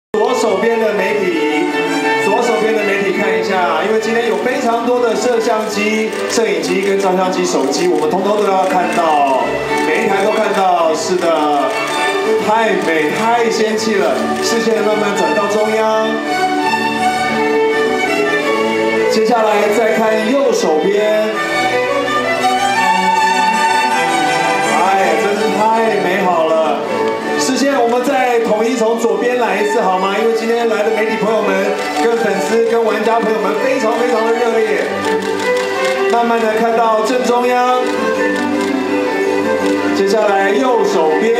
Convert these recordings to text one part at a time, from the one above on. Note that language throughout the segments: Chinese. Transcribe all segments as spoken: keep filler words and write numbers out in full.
左手边的媒体，左手边的媒体看一下，因为今天有非常多的摄像机、摄影机跟照相机、手机，我们通通都要看到，每一台都看到。是的，太美太仙气了，视线慢慢转到中央。接下来再看右手边，哎，真是太美好了。视线我们再统一从左边来一次好吗？因为今天来的媒体朋友们、跟粉丝、跟玩家朋友们非常非常的热烈。慢慢的看到正中央，接下来右手边，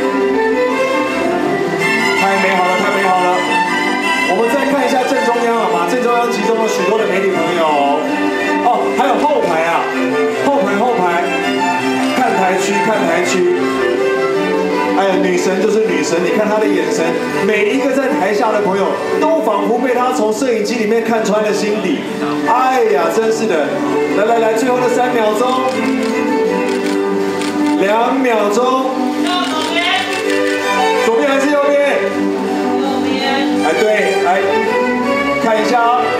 太美好了，太美好了。我们再看一下正中央好吗？正中央集中了许多的媒体朋友。哦，还有后排啊，后排后排，看台区看台区。哎，女神就是女神，你看她的眼神，每一个在台下的朋友都仿佛被她从摄影机里面看穿了心底。哎呀，真是的！来来来，最后的三秒钟，两秒钟，左边还是右边？右边。哎，对，来看一下啊，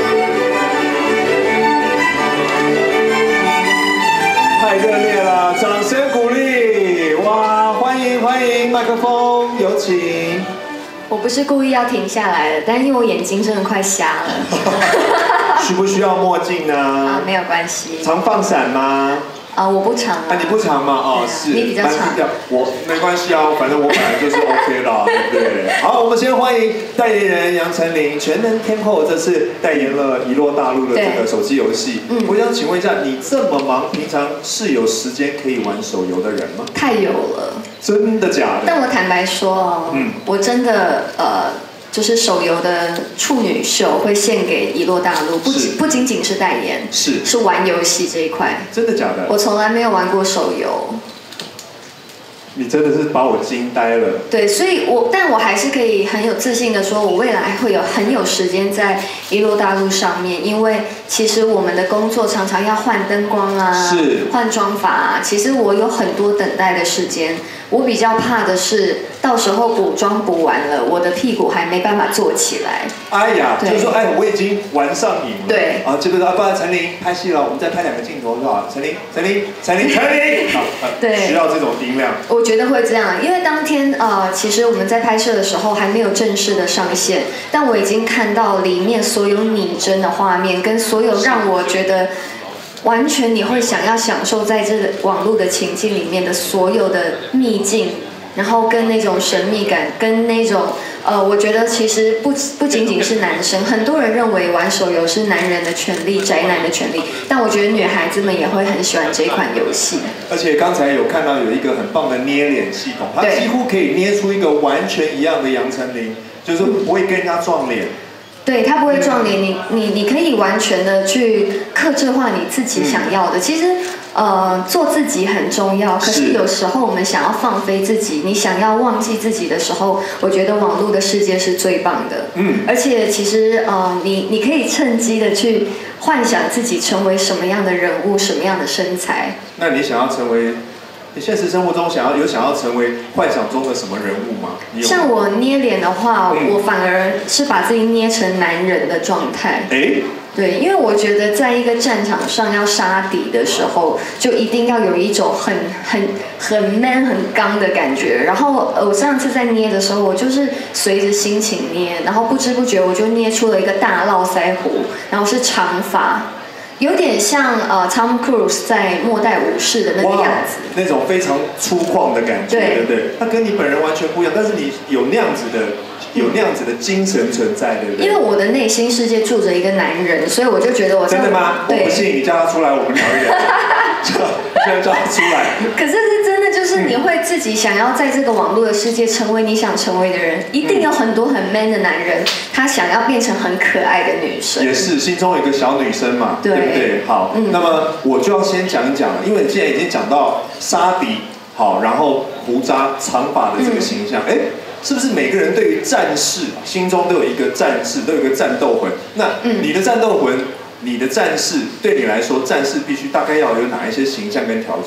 太热烈了，掌声鼓励！哇，欢迎欢迎，麦克风有请。 我不是故意要停下来的，但因为我眼睛真的快瞎了。 需不需要墨镜呢？ 啊，没有关系。 常放闪吗？ 啊，我不长啊。 啊，你不长吗？哦，是。 你比较长。 我没关系啊，反正我本来就是 OK 啦，对不对？好，我们先欢迎代言人杨丞琳，全能天后，这次代言了遗落大陆的这个手机游戏。嗯。我想请问一下，你这么忙，平常是有时间可以玩手游的人吗？ 太有了。 真的假的？ 但我坦白说哦，嗯，我真的呃。就是手游的处女秀会献给遗落大陆，不不仅仅是代言， 是是玩游戏这一块。 真的假的？ 我从来没有玩过手游。 你真的是把我惊呆了。对， 所以我但我还是可以很有自信的说，我未来会有很有时间在遗落大陆上面，因为其实我们的工作常常要换灯光啊， 是换妆法啊，其实我有很多等待的时间。我比较怕的是，到时候补妆补完了，我的屁股还没办法坐起来。 哎呀，就是说，哎，我已经玩上瘾了。 对。 啊，这个啊，不然陈琳拍戏了，我们再拍两个镜头是吧？陈琳，陈琳，陈琳，陈琳。好， 对。 需要这种音量。 我觉得会这样，因为当天呃，其实我们在拍摄的时候还没有正式的上线，但我已经看到里面所有拟真的画面，跟所有让我觉得。完全你会想要享受在这个网络的情境里面的所有的秘境，然后跟那种神秘感，跟那种呃，我觉得其实不不仅仅是男生，很多人认为玩手游是男人的权利、宅男的权利，但我觉得女孩子们也会很喜欢这款游戏。 而且刚才有看到有一个很棒的捏脸系统，它几乎可以捏出一个完全一样的杨丞琳，就是不会跟人家撞脸。 对，它不会撞脸，你你你可以完全的去客制化你自己想要的。其实，呃，做自己很重要。可是有时候我们想要放飞自己，你想要忘记自己的时候，我觉得网络的世界是最棒的。嗯。而且其实，呃，你你可以趁机的去幻想自己成为什么样的人物，什么样的身材。 那你想要成为？你现实生活中想要有想要成为幻想中的什么人物吗？ 像我捏脸的话，嗯、我反而是把自己捏成男人的状态。哎，对，因为我觉得在一个战场上要杀敌的时候，就一定要有一种很很很 man 很刚的感觉。然后我上次在捏的时候，我就是随着心情捏，然后不知不觉我就捏出了一个大络腮胡，然后是长发。有点像呃 Tom Cruise 在《末代武士》的那个样子， 那种非常粗犷的感觉，对不对？它跟你本人完全不一样，但是你有那样子的，有那样子的精神存在，对不对？ 因为我的内心世界住着一个男人，所以我就觉得我真的吗？我不信，你叫他出来，我们聊一聊。现在叫他出来。 可是是真的，就是你会自己想要在这个网络的世界成为你想成为的人，一定有很多很 man 的男人，他想要变成很可爱的女生。 也是，心中有一个小女生嘛，对不对？好，嗯、那么我就要先讲一讲了，因为你现在已经讲到杀敌，好，然后胡渣、长发的这个形象，哎、嗯。是不是每个人对于战士心中都有一个战士，都有一个战斗魂？那你的战斗魂，你的战士对你来说，战士必须大概要有哪一些形象跟条件？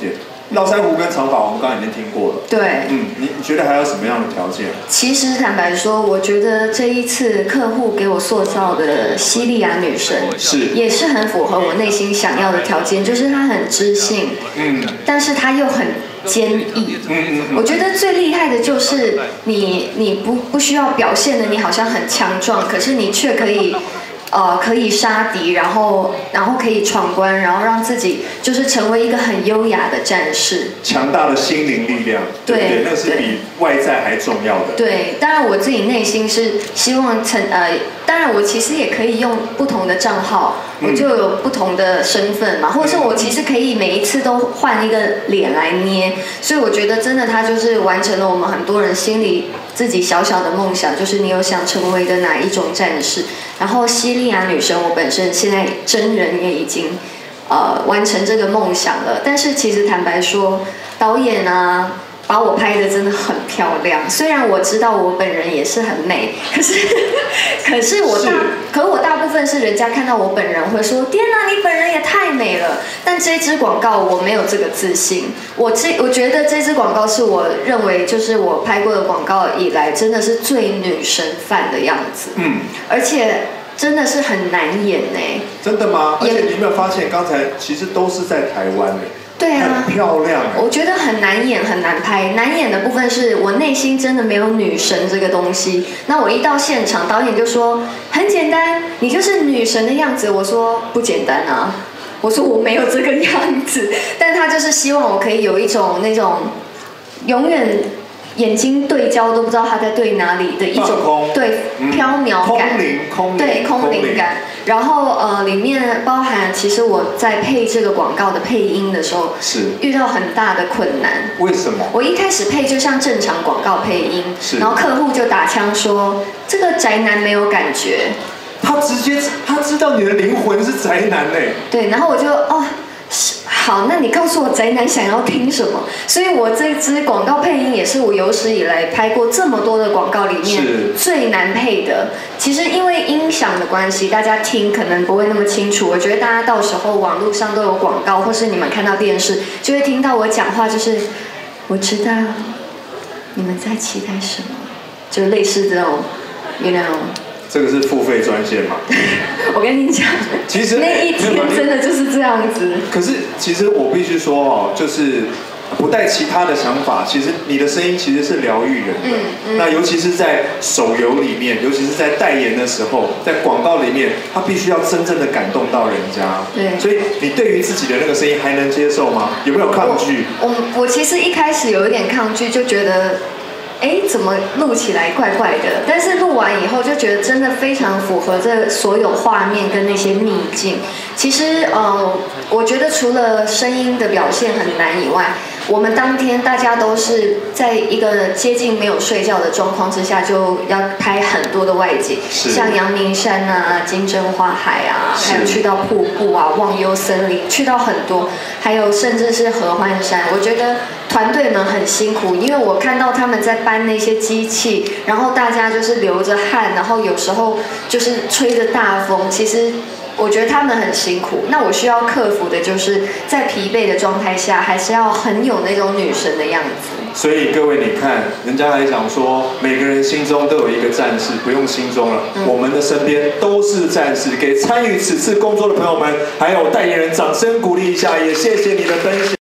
络腮胡跟长发，我们刚刚已经听过了。 对， 嗯，你你觉得还有什么样的条件？ 其实坦白说，我觉得这一次客户给我塑造的西利亚女神， 是也是很符合我内心想要的条件，就是她很知性， 嗯， 但是她又很坚毅。 嗯嗯嗯， 我觉得最厉害的就是你，你不不需要表现的你好像很强壮，可是你却可以。呃，可以杀敌，然后然后可以闯关，然后让自己就是成为一个很优雅的战士。 强大的心灵力量，对不对？那是比外在还重要的。 对，当然我自己内心是希望成呃，当然我其实也可以用不同的账号， 嗯、 我就有不同的身份嘛，或者是我其实可以每一次都换一个脸来捏，所以我觉得真的他就是完成了我们很多人心里自己小小的梦想，就是你有想成为的哪一种战士。然后西利亚女神，我本身现在真人也已经呃完成这个梦想了。但是其实坦白说，导演啊把我拍的真的很漂亮。虽然我知道我本人也是很美，可是可是我大可我大部分是人家看到我本人会说：“天哪，你本人也太美了。”但这支广告我没有这个自信。我这我觉得这支广告是我认为就是我拍过的广告以来真的是最女神范的样子。嗯，而且。真的是很难演呢。 真的吗？而且你有没有发现，刚才其实都是在台湾的。 对啊， 很漂亮。 我觉得很难演，很难拍。难演的部分是我内心真的没有女神这个东西。那我一到现场，导演就说很简单，你就是女神的样子。我说不简单啊，我说我没有这个样子。但他就是希望我可以有一种那种永远。眼睛对焦都不知道他在对哪里的一种对缥缈感， 空灵空灵对空灵感。然后呃，里面包含其实我在配这个广告的配音的时候， 是遇到很大的困难。 为什么？ 我一开始配就像正常广告配音，然后客户就打枪说这个宅男没有感觉。 他直接他知道你的灵魂是宅男嘞。 对，然后我就哦。好，那你告诉我宅男想要听什么？所以我这支广告配音也是我有史以来拍过这么多的广告里面最难配的。其实因为音响的关系，大家听可能不会那么清楚。我觉得大家到时候网络上都有广告，或是你们看到电视，就会听到我讲话，就是我知道你们在期待什么，就类似这种 ，you know。 这个是付费专线吗？ 我跟你讲， 其实那一天真的就是这样子。 可是其实我必须说哦，就是不带其他的想法，其实你的声音其实是疗愈人的。嗯嗯。那尤其是在手游里面，尤其是在代言的时候，在广告里面，它必须要真正的感动到人家。 对。 所以你对于自己的那个声音还能接受吗？有没有抗拒？ 我我, 我其实一开始有一点抗拒，就觉得。哎，怎么录起来怪怪的？但是录完以后就觉得真的非常符合这所有画面跟那些秘境。其实，呃，我觉得除了声音的表现很难以外，我们当天大家都是在一个接近没有睡觉的状况之下，就要拍很多的外景，像阳明山啊、金针花海啊，还有去到瀑布啊、忘忧森林，去到很多，还有甚至是合欢山。我觉得团队们很辛苦，因为我看到他们在搬那些机器，然后大家就是流着汗，然后有时候就是吹着大风，其实。我觉得他们很辛苦，那我需要克服的就是在疲惫的状态下，还是要很有那种女神的样子。 所以各位，你看，人家还讲说，每个人心中都有一个战士，不用心中了，嗯、我们的身边都是战士。给参与此次工作的朋友们，还有代言人，掌声鼓励一下，也谢谢你的分享。